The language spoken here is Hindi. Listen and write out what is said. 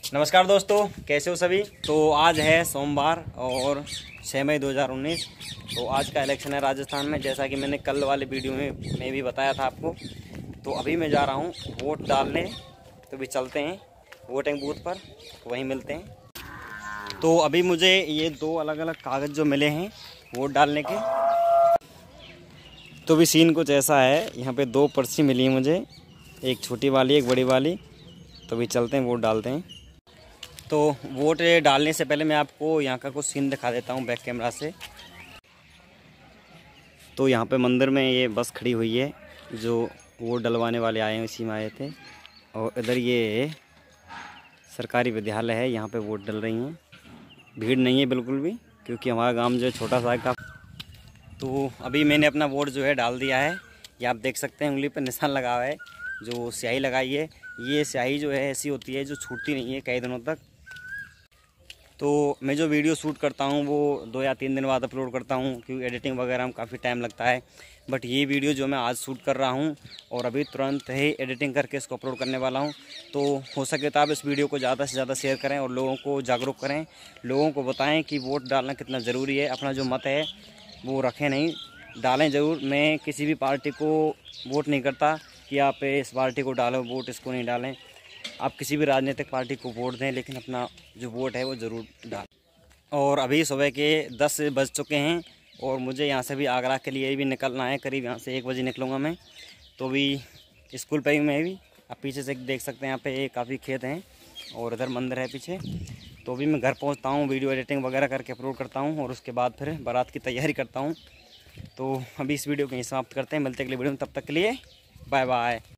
नमस्कार दोस्तों, कैसे हो सभी। तो आज है सोमवार और 6 मई 2019। तो आज का इलेक्शन है राजस्थान में, जैसा कि मैंने कल वाले वीडियो में भी बताया था आपको। तो अभी मैं जा रहा हूँ वोट डालने, तो भी चलते हैं वोटिंग बूथ पर, वहीं मिलते हैं। तो अभी मुझे ये दो अलग अलग कागज़ जो मिले हैं वोट डालने के, तो भी सीन कुछ ऐसा है। यहाँ पे दो पर्ची मिली है मुझे, एक छोटी वाली एक बड़ी वाली। तो भी चलते हैं वोट डालते हैं। तो वोट डालने से पहले मैं आपको यहाँ का कुछ सीन दिखा देता हूँ बैक कैमरा से। तो यहाँ पे मंदिर में ये बस खड़ी हुई है, जो वोट डलवाने वाले आए हैं इसी में आए थे। और इधर ये सरकारी विद्यालय है, यहाँ पे वोट डल रही हैं। भीड़ नहीं है बिल्कुल भी, क्योंकि हमारा गांव जो है छोटा सा का। तो अभी मैंने अपना वोट जो है डाल दिया है। ये आप देख सकते हैं उंगली पर निशान लगा हुआ है, जो स्याही लगाई है। ये स्याही जो है ऐसी होती है जो छूटती नहीं है कई दिनों तक। तो मैं जो वीडियो शूट करता हूँ वो 2 या 3 दिन बाद अपलोड करता हूँ, क्योंकि एडिटिंग वगैरह में काफ़ी टाइम लगता है। बट ये वीडियो जो मैं आज शूट कर रहा हूँ और अभी तुरंत ही एडिटिंग करके इसको अपलोड करने वाला हूँ। तो हो सके तो आप इस वीडियो को ज़्यादा से ज़्यादा शेयर करें और लोगों को जागरूक करें, लोगों को बताएं कि वोट डालना कितना ज़रूरी है। अपना जो मत है वो रखें नहीं, डालें ज़रूर। मैं किसी भी पार्टी को वोट नहीं करता कि आप इस पार्टी को डालो वोट, इसको नहीं डालें। आप किसी भी राजनीतिक पार्टी को वोट दें, लेकिन अपना जो वोट है वो ज़रूर डालें। और अभी सुबह के 10 बज चुके हैं और मुझे यहाँ से भी आगरा के लिए भी निकलना है। करीब यहाँ से 1 बजे निकलूँगा मैं। तो अभी स्कूल पे ही मैं भी, आप पीछे से देख सकते हैं यहाँ पे काफ़ी खेत हैं और इधर मंदिर है पीछे। तो अभी मैं घर पहुँचता हूँ, वीडियो एडिटिंग वगैरह करके अपलोड करता हूँ और उसके बाद फिर बारात की तैयारी करता हूँ। तो अभी इस वीडियो को यहीं समाप्त करते हैं, मिलते अगले वीडियो में। तब तक के लिए बाय बाय।